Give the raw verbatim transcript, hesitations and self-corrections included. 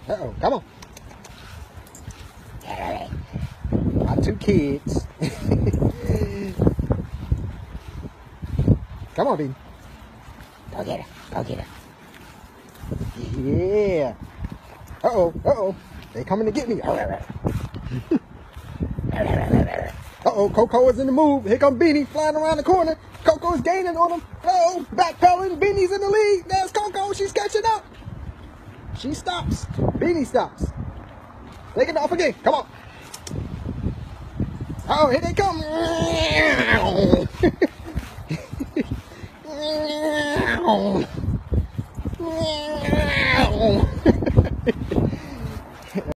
Uh-oh, come on. My two kids. Come on, Beanie. Go get her. Go get her. Yeah. Uh-oh, uh-oh. They coming to get me. Uh-oh, Coco is in the move. Here comes Beanie flying around the corner. Coco is gaining on him. Uh-oh, backpedaling. Beanie's in the lead. There's Coco. She's catching up. She stops. Beanie stops. Take it off again. Come on. Oh, here they come.